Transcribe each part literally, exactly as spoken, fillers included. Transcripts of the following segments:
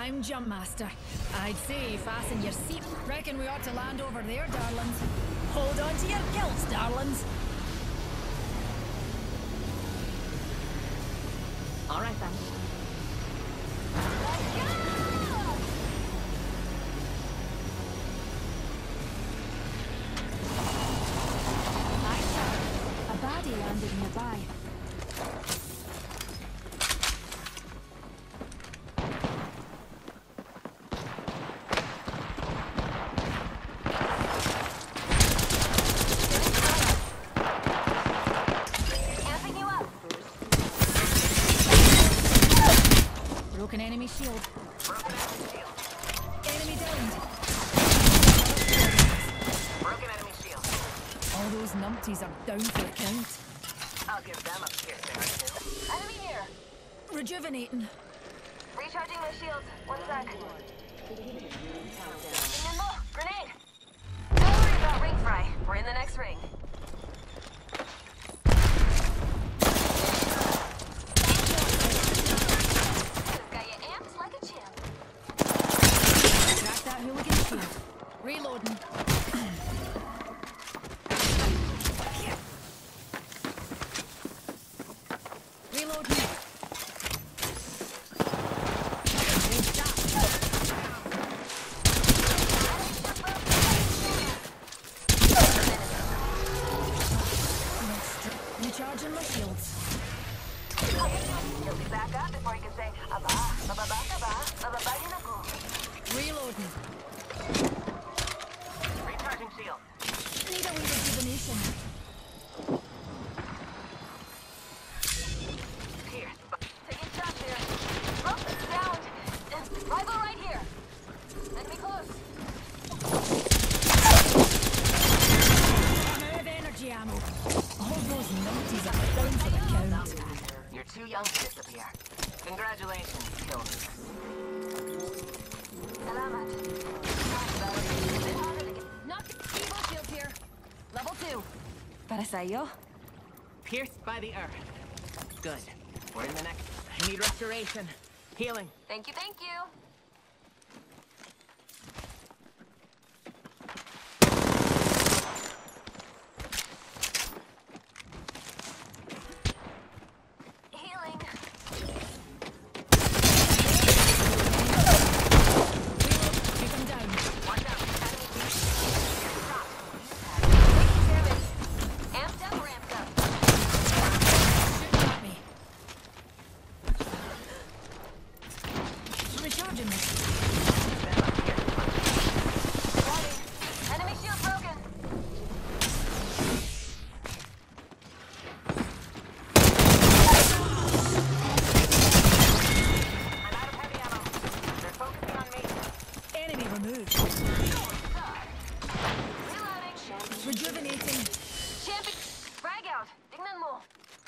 I'm Jump Master. I'd say fasten your seat. Reckon we ought to land over there, darlings. Hold on to your kilts, darlings. All right, then. Nice shot. A baddie landed nearby. Broken enemy shield. Broken enemy shield. Enemy downed. Broken enemy shield. All those numpties are down for the count. I'll give them a pierce there or two. Enemy here. Rejuvenating. Recharging my shields. One sec. Nimble, grenade. Don't worry about ring fry. We're in the next ring. Reloading. Reloading. Recharging my shields. He'll be back up before he can say, Abba, Abba, Abba, Abba, Abba, Reloading. Recharging shield. Need a wee rejuvenation. Here. taking shots here. Rope is down. Rival right here. Enemy close. I'm out of energy ammo. All those numpties are down for the count. You're too young to disappear. Congratulations, killers. Salamat. Knock evil shield here. Level two. Para sa'yo. Pierced by the earth. Good. We're in the next. I need restoration. Healing. Thank you, thank you. Healing. Take them down. Watch out. Amped up, ramped up. Shooting at me. Recharging me. Reloading. Enemy shield broken. I'm out of heavy ammo. They're focusing on me. Enemy removed. Reloading. Rejuvenating. Champion. Frag out. Tingnan mo.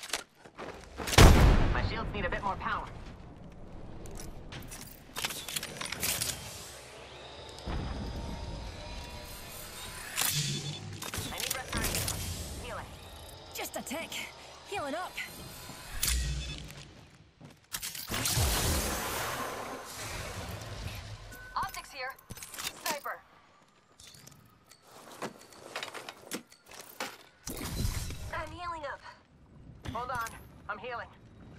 My shields need a bit more power. I need restoration. Healing. Just a tick. Healing up. Optics here. Sniper. I'm healing up. Hold on. I'm healing.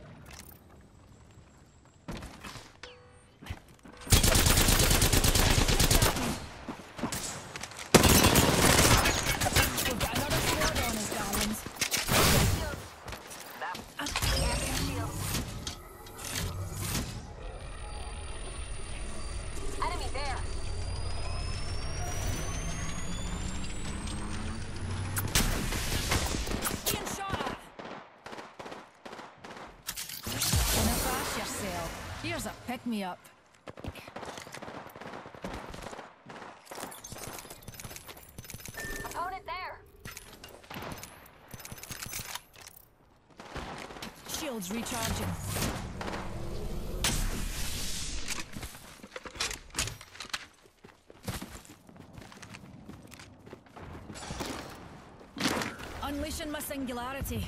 We've got another squad on us, darlings. Shields. That Amping shields. Enemy there. Being shot at. Gonna crash yourself. Here's a pick-me-up. Opponent there. Shields recharging. Unleashing my singularity.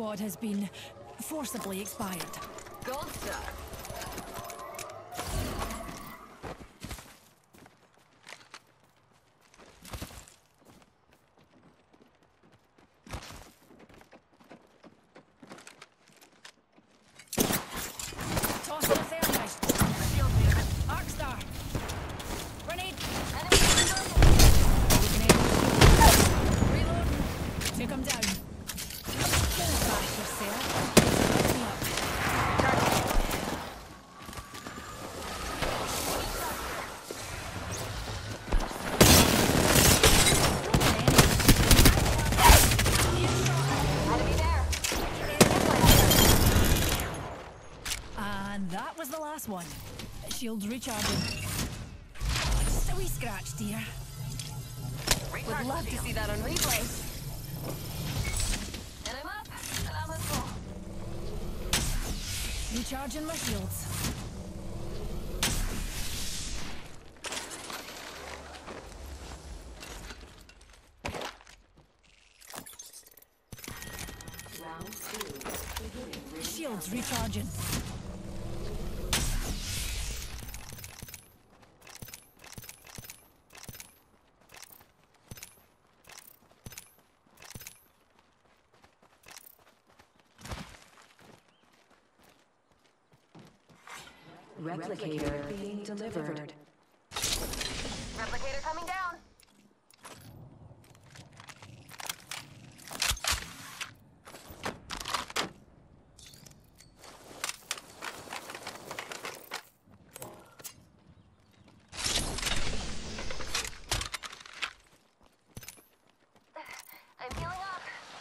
squad has been forcibly expired. Gold star. Toss in a thermite. Shield here. Arc star. Grenade. Enemy Grenade. Reloading. Took him down. Finish back yourself. Listen up. enemy there. And that was the last one. Shields recharging. Just a wee scratch, dear. Would love to see that on replay. And I'm up. And I'm at full. Recharging my shields. Shields recharging. Replicator being delivered. Replicator coming down. I'm healing up.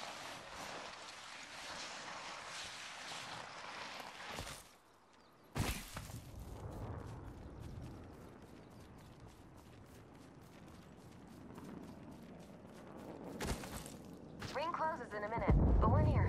Ring closes in a minute, but we're near.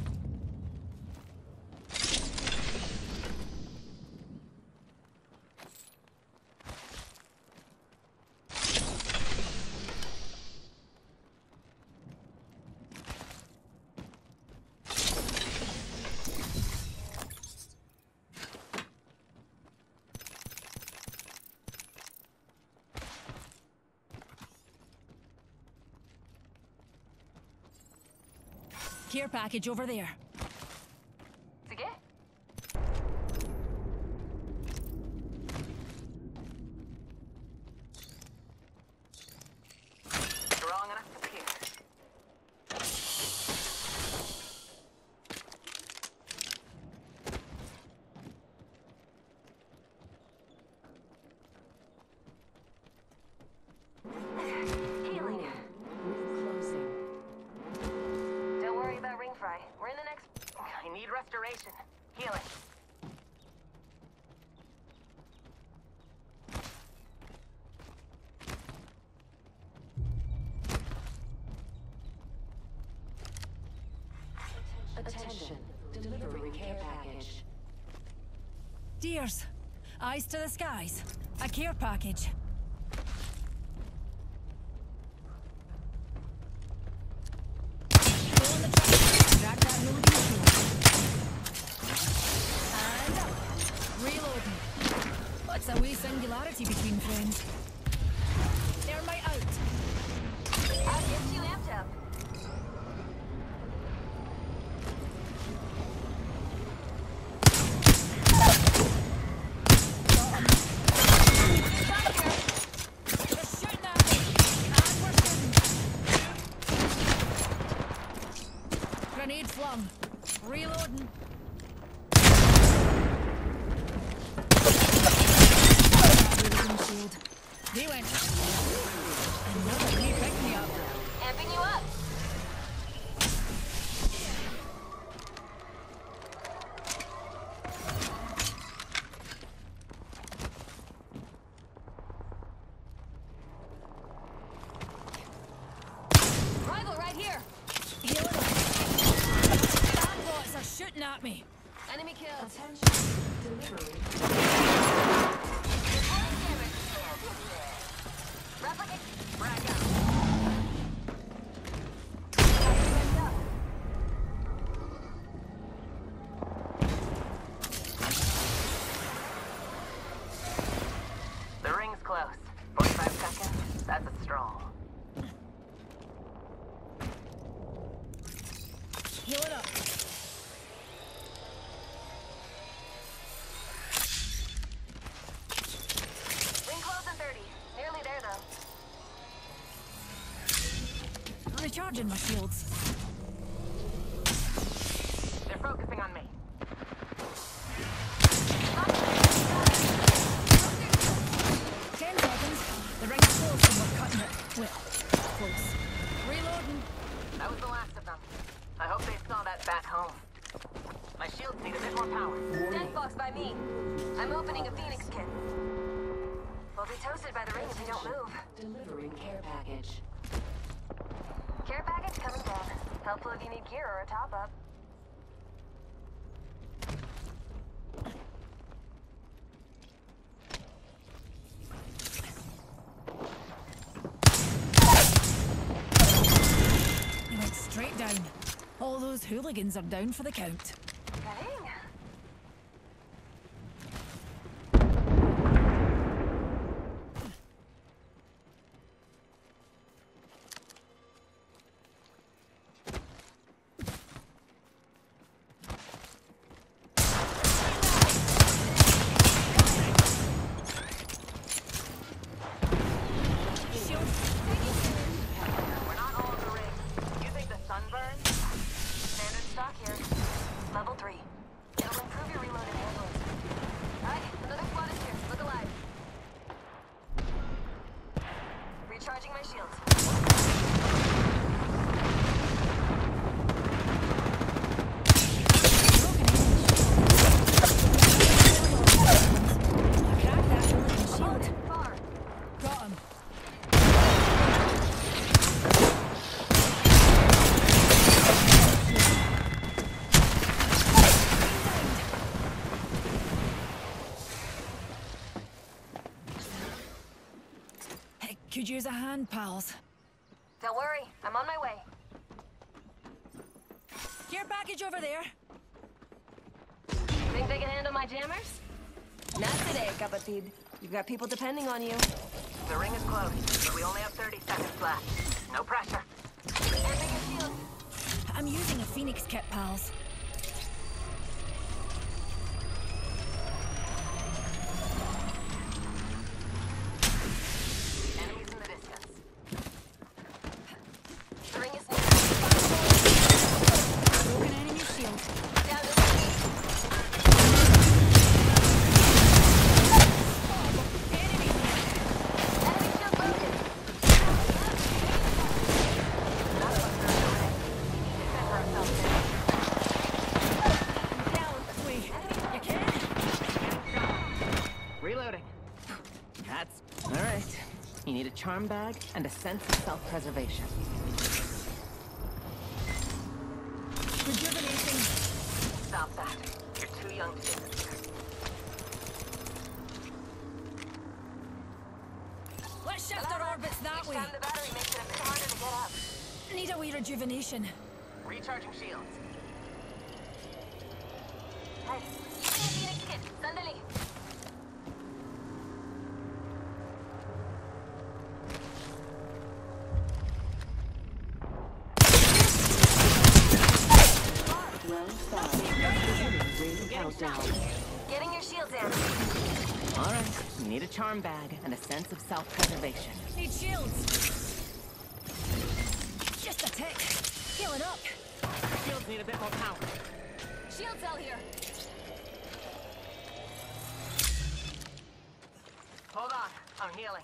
Care package over there. Sige? Strong enough to pierce. Healing. Closing. Don't worry about ring fry. We're in the next. I need restoration. Healing. Attention. Delivering care package. Dears, eyes to the skies. A care package. Go on the truck. Drag that loading shield. And up. Reloading. What's a wee singularity between friends? Thermite out. I'll get you amped up. They're shooting at me. And we're shooting. Grenade flung. Reloading. Reloading shield. They went. Another wee pick me up. Amping you up. Rival right here. Healing up. Bad bots are shooting at me. Enemy killed. Attention. Delivering. Reporting damage. Replicate. Frag out. Ready up. Recharging my shields. They're focusing on me. Ten seconds. The ring's close and we're cutting it. Well, close. Reloading. That was the last of them. I hope they saw that back home. My shields need a bit more power. Death box by me. I'm opening a Phoenix kit. We'll be toasted by the ring if we don't move. Delivering care package. Care package coming down. Helpful if you need gear or a top-up. They went straight down. All those hooligans are down for the count. Dang. We're not all in the ring. You think the sun burns? Standard stock here. Level three. It'll improve your reload and handling. Alright, another squad is here. Look alive. Recharging my shields. Crack that hooligan shield. Far. Got him. Hey, could use a hand, pals. Don't worry, I'm on my way. Care package over there. Think they can handle my jammers? Not today, Kapatid. You've got people depending on you. The ring is close, but we only have thirty seconds left. No pressure. Amping your shield. I'm using a Phoenix kit, pals. Enemies in the distance. The ring is Broken enemy shield. down to Enemy! enemy shield broken. None of us are in the ring. Defend ourselves there. Down. Wait, you can? Reloading. That's all right. You need a charm bag and a sense of self-preservation. Rejuvenating. Stop that. You're too young to do this. Let's shift our orbits that Each way. time the battery makes it a bit harder to get up. Need a wee rejuvenation. Recharging shields. Hey, Phoenix kit. Sandali. Round five. Ring countdown. Getting your shields in. All right. You need a charm bag and a sense of self-preservation. Need shields. Just a tick. Healing up. Shields need a bit more power. Shield cell here. Hold on. I'm healing.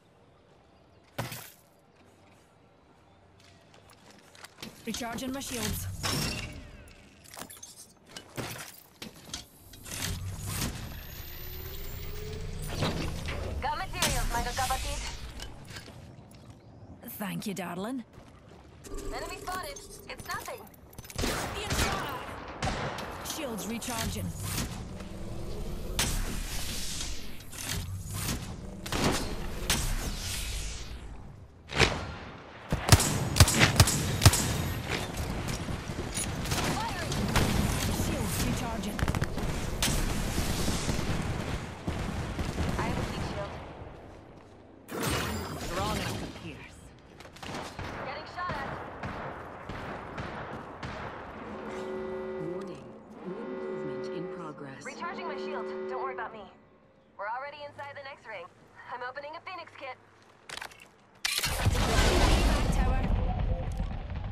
Recharging my shields. Got materials, Michael Kapatid. Thank you, darling. Enemy spotted. It's nothing. Being shot at. Shields recharging. Firing. Shields recharging. I have a heat shield. Strong enough to pierce. Getting shot at. Warning. Ring movement in progress. Recharging my shield. Don't worry about me. We're already inside the next ring. I'm opening a Phoenix kit. Back tower.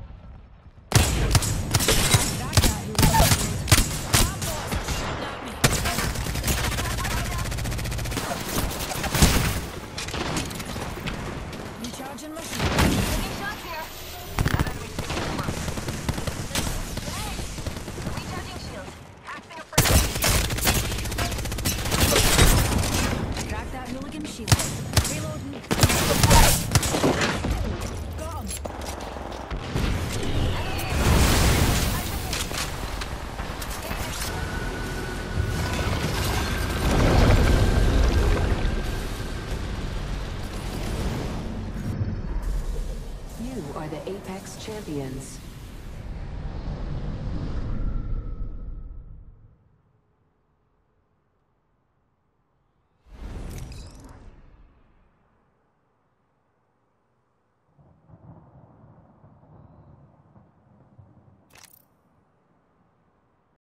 shield. Reloading. Got him. You are the Apex Champions.